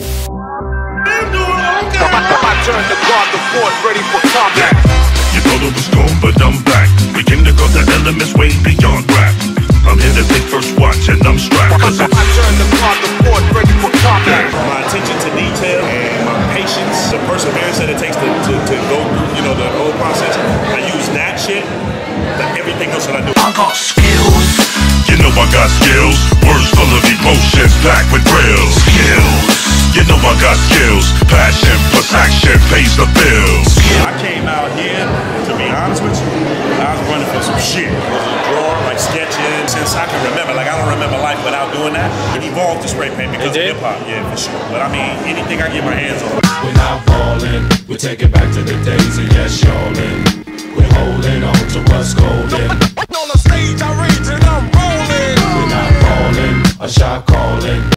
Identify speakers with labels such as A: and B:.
A: I turn to guard the fort, ready for combat.
B: You thought it was gone, but I'm back. We came to cause the elements way beyond rap. I'm here to take first watch and I'm strapped.
A: I turn to guard the fort, ready for combat.
C: My attention to detail and my patience, the perseverance that it takes to go through, you know, the whole process. I use that shit to everything else that I do.
B: I got skills. You know I got skills. Words full of emotions, packed with real skills. You know I got skills. Passion plus action pays the bills.
C: I came out here, to be honest with you, I was running for some shit. I was a drawer, like sketching. Since I can remember, like I don't remember life without doing that. It evolved to spray paint because of hip hop, yeah, for sure. But I mean, anything I get my hands on.
D: We're not falling, we take it back to the days of yes, y'allin'. We're holding on to what's golden.
A: On the stage I rage and I'm rolling.
D: We're not falling, a shot calling.